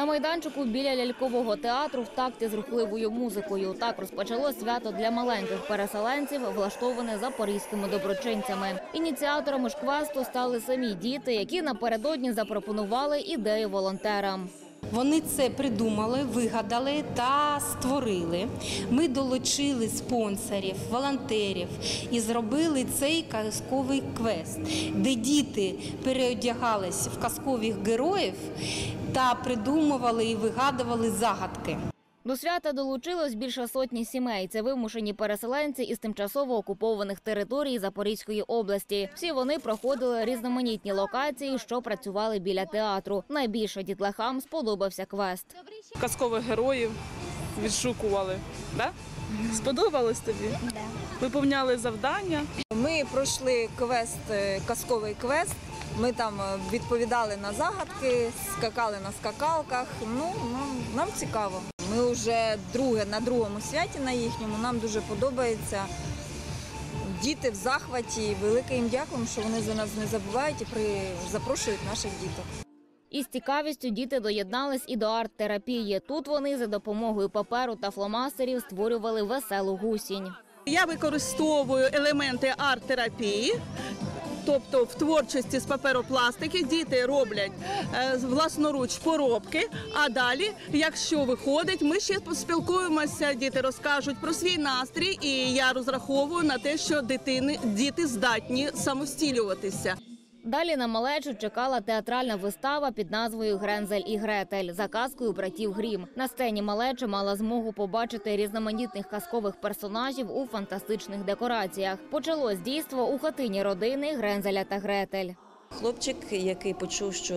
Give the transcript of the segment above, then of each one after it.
На майданчику біля лялькового театру в такті з рухливою музикою. Так розпочалось свято для маленьких переселенців, влаштоване запорізькими доброчинцями. Ініціаторами ж квесту стали самі діти, які напередодні запропонували ідею волонтерам. Вони це придумали, вигадали та створили. Ми долучили спонсорів, волонтерів і зробили цей казковий квест, де діти переодягались в казкових героїв та придумували і вигадували загадки. До свята долучилось більше сотні сімей. Це вимушені переселенці із тимчасово окупованих територій Запорізької області. Всі вони проходили різноманітні локації, що працювали біля театру. Найбільше дітлахам сподобався квест. Казкових героїв відшукували. Да? Сподобалось тобі? Да. Виповняли завдання. Ми пройшли квест, казковий квест. Ми там відповідали на загадки, скакали на скакалках. Нам цікаво. Ми вже на другому святі на їхньому. Нам дуже подобається. Діти в захваті. Велике їм дякуємо, що вони за нас не забувають і запрошують наших діток. Із цікавістю діти доєднались і до арт-терапії. Тут вони за допомогою паперу та фломастерів створювали веселу гусінь. Я використовую елементи арт-терапії. Тобто в творчості з паперопластики діти роблять власноруч поробки, а далі, якщо виходить, ми ще поспілкуємося, діти розкажуть про свій настрій, і я розраховую на те, що діти здатні самостілюватися. Далі на малечу чекала театральна вистава під назвою «Грензель і Гретель» за казкою братів Грім. На сцені малеча мала змогу побачити різноманітних казкових персонажів у фантастичних декораціях. Почалось дійство у хатині родини Грензеля та Гретель. Хлопчик, який почув, що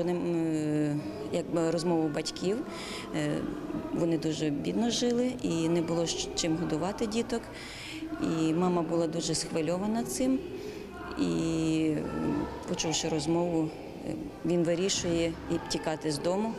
якби розмову батьків, вони дуже бідно жили і не було чим годувати діток. І мама була дуже схвильована цим. І, почувши розмову, він вирішує тікати з дому.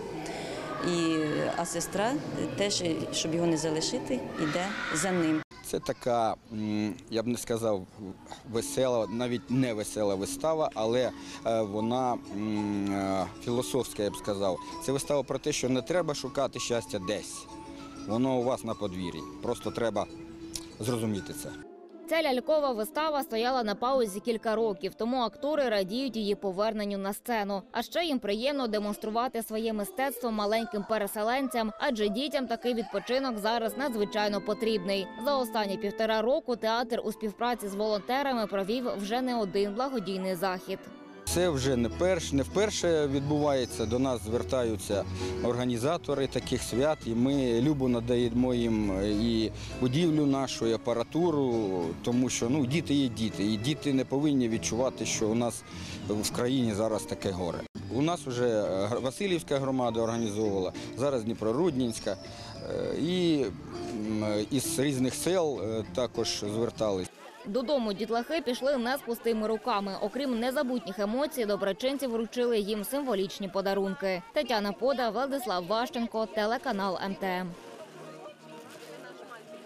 А сестра теж, щоб його не залишити, йде за ним. Це така, я б не сказав, весела, навіть не весела вистава, але вона філософська, я б сказав. Це вистава про те, що не треба шукати щастя десь. Воно у вас на подвір'ї. Просто треба зрозуміти це. Ця лялькова вистава стояла на паузі кілька років, тому актори радіють її поверненню на сцену. А ще їм приємно демонструвати своє мистецтво маленьким переселенцям, адже дітям такий відпочинок зараз надзвичайно потрібний. За останні 1,5 року театр у співпраці з волонтерами провів вже не один благодійний захід. Це вже не вперше відбувається, до нас звертаються організатори таких свят, і ми любо надаємо їм і будівлю нашу, і апаратуру, тому що діти є діти, і діти не повинні відчувати, що у нас в країні зараз таке горе. У нас вже Василівська громада організовувала, зараз Дніпрорудненська, і із різних сел також звертались. Додому дітлахи пішли не з пустими руками. Окрім незабутніх емоцій, доброчинці вручили їм символічні подарунки. Тетяна Пода, Владислав Ващенко, телеканал МТМ.